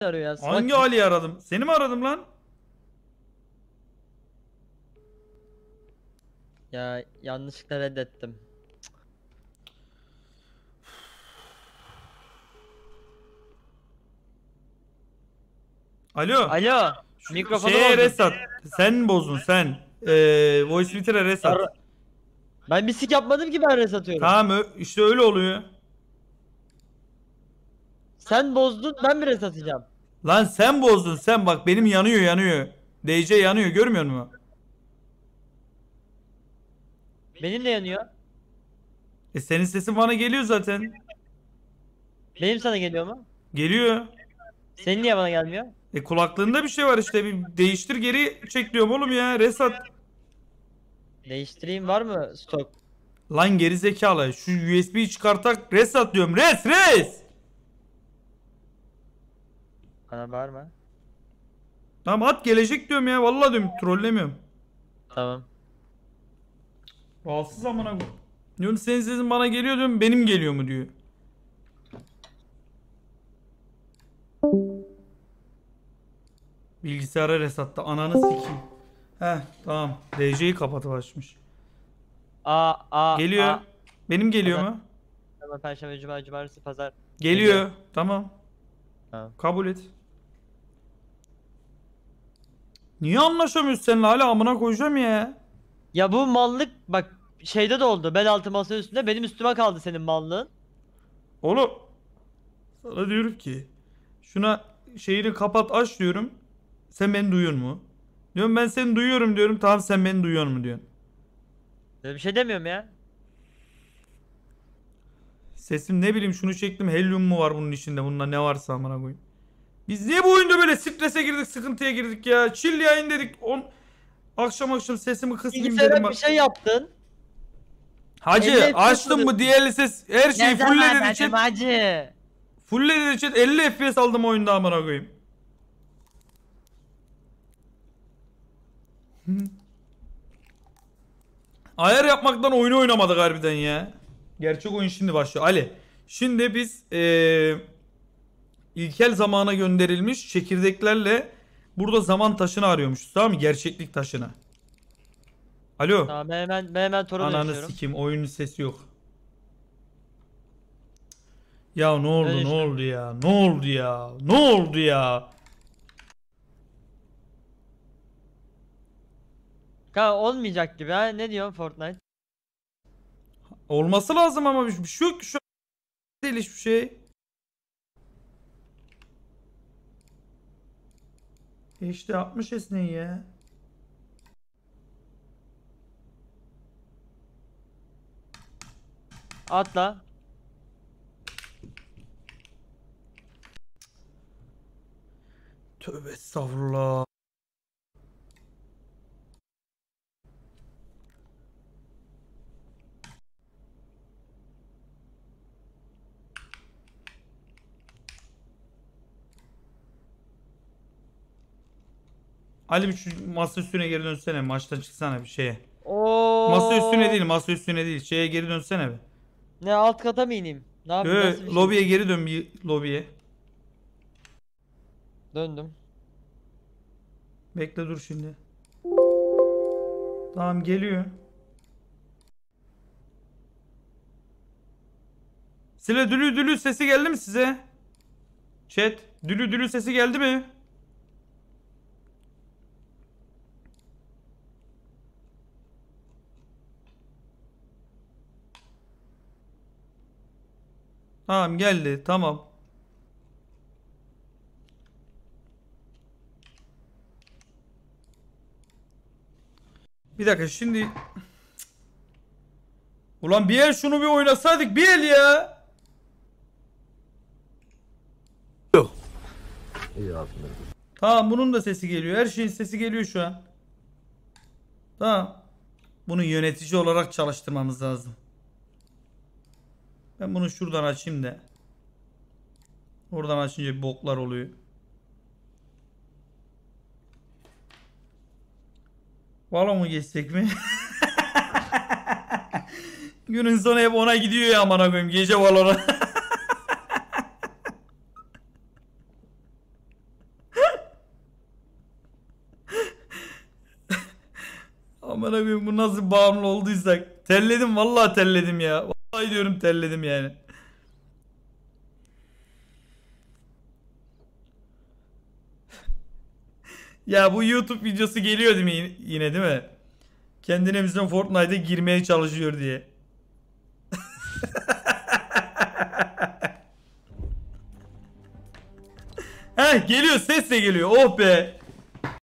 arıyor ya. Salak. Hangi Ali'yi aradım? Seni mi aradım lan? Ya yanlışlıkla reddettim. Alo. Alo. Mikrofonu Şeye bozdum. Resat. Sen bozdun sen. Voice Twitter'a Resat. Ben bir sik yapmadım ki, ben res atıyorum. Tamam işte öyle oluyor. Sen bozdun, ben mi res atacağım? Lan sen bozdun sen, bak benim yanıyor. DC yanıyor, görmüyor musun? Benim de yanıyor. Senin sesin bana geliyor zaten. Benim sana geliyor mu? Geliyor. Senin niye bana gelmiyor? Kulaklığında bir şey var işte, bir değiştir geri çek diyorum oğlum ya, Resat. Değiştireyim, var mı stok? Lan geri zekalı, şu USB'yi çıkartak Resat diyorum, res. Bana bağırma. Tamam at, gelecek diyorum ya, vallahi diyorum, trollemiyorum. Tamam. Rahatsız amına koyayım. Diyorum senin sesin bana geliyor diyorum, benim geliyor mu diyor. Bilgisayara resatta ananı sikeyim. Heh tamam, DC'yi kapatıp açmış. Geliyor. Benim geliyor Pazar. mu? Tamam, Perşembe, Cuma, Cumartesi, Pazar. Geliyor. Tamam. Tamam. Kabul et. Niye anlaşamıyoruz seninle, hala amına koyacağım ya. Ya bu mallık bak şeyde de oldu. Bel altı masa üstünde benim üstüme kaldı senin mallığın. Oğlum sana diyorum ki şuna şeyini kapat aç diyorum. Sen beni duyuyor mu? Diyorum ben seni duyuyorum diyorum. Tamam sen beni duyuyor mu diyorsun. Öyle bir şey demiyorum ya. Sesim ne bileyim, şunu çektim, helyum mu var bunun içinde, bunda ne varsa amına koyayım. Biz niye bu oyunda böyle strese girdik, sıkıntıya girdik ya? Chill yayın dedik. Akşam sesimi kısmayayım dedim Bilgisayara bak. bir şey yaptın. Hacı 50 FPS açtım bu alıyorsun. diğerli ses, her şeyi Ne fulle zaman dedi dedim chat. hacı? Fulle dedi chat, 50 FPS aldım oyunda amına koyayım. Ayar yapmaktan oyunu oynamadık harbiden ya. Gerçek oyun şimdi başlıyor. Ali. Şimdi biz ilkel zamana gönderilmiş çekirdeklerle burada zaman taşını arıyormuşuz, tamam mı? Gerçeklik taşını. Alo. Tamam, ben hemen Tor'a Ananı dönüşüyorum. sikeyim, oyunun sesi yok. Ya ne oldu Öyle ne işte. oldu ya? Ne oldu ya? Ne oldu ya? Kanka olmayacak gibi ha, ne diyorsun Fortnite? Olması lazım ama bir şey yok ki şu an, değil hiçbir şey. İşte 60 esneyi ya. Atla. Tövbe estağfurullah. Ali bir şu masa üstüne geri dönsene, maçtan çıksana bir şeye. Oo. Masa üstüne değil, şeye geri dönsene bir. Ne, alt kata mı ineyim? Ne yapayım, nasıl bir şey? Lobiye geri dön, bir lobiye. Döndüm. Bekle dur şimdi. Tamam geliyor. Sile dülü dülü sesi geldi mi size? Chat dülü dülü sesi geldi mi? Tamam geldi, tamam. Bir dakika şimdi. Ulan bir el şunu bir oynasaydık, bir el ya. Tamam bunun da sesi geliyor. Her şeyin sesi geliyor şu an. Tamam. Bunu yönetici olarak çalıştırmamız lazım. Ben bunu şuradan açayım da. Oradan açınca bir boklar oluyor. Valo mu geçsek mi? Günün sonu hep ona gidiyor ya amına koyayım, gece Valor'a. Aman koyayım bu nasıl bağımlı olduysak. Terledim vallahi terledim ya. Vallahi diyorum terledim yani. Ya bu YouTube videosu geliyor değil mi yine değil mi? Kendine bizden Fortnite'a girmeye çalışıyor diye. Heh geliyor ses de geliyor. Oh be.